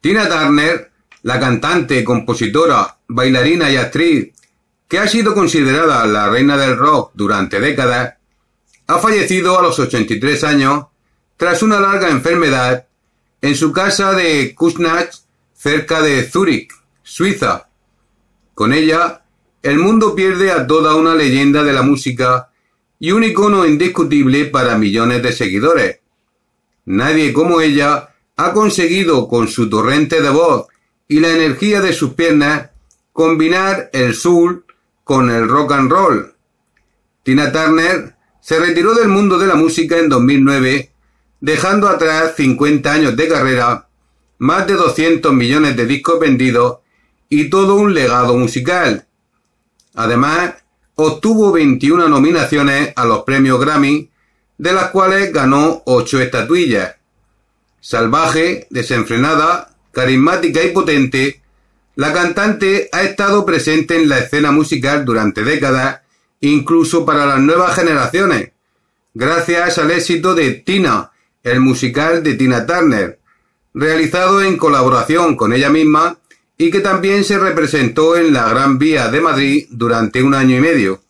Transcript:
Tina Turner, la cantante, compositora, bailarina y actriz, que ha sido considerada la reina del rock durante décadas, ha fallecido a los 83 años tras una larga enfermedad en su casa de Kuznach, cerca de Zúrich, Suiza. Con ella, el mundo pierde a toda una leyenda de la música y un icono indiscutible para millones de seguidores. Nadie como ella ha conseguido, con su torrente de voz y la energía de sus piernas, combinar el soul con el rock and roll. Tina Turner se retiró del mundo de la música en 2009, dejando atrás 50 años de carrera, más de 200 millones de discos vendidos y todo un legado musical. Además, obtuvo 21 nominaciones a los premios Grammy, de las cuales ganó 8 estatuillas. Salvaje, desenfrenada, carismática y potente, la cantante ha estado presente en la escena musical durante décadas, incluso para las nuevas generaciones, gracias al éxito de Tina, el musical de Tina Turner, realizado en colaboración con ella misma y que también se representó en la Gran Vía de Madrid durante un año y medio.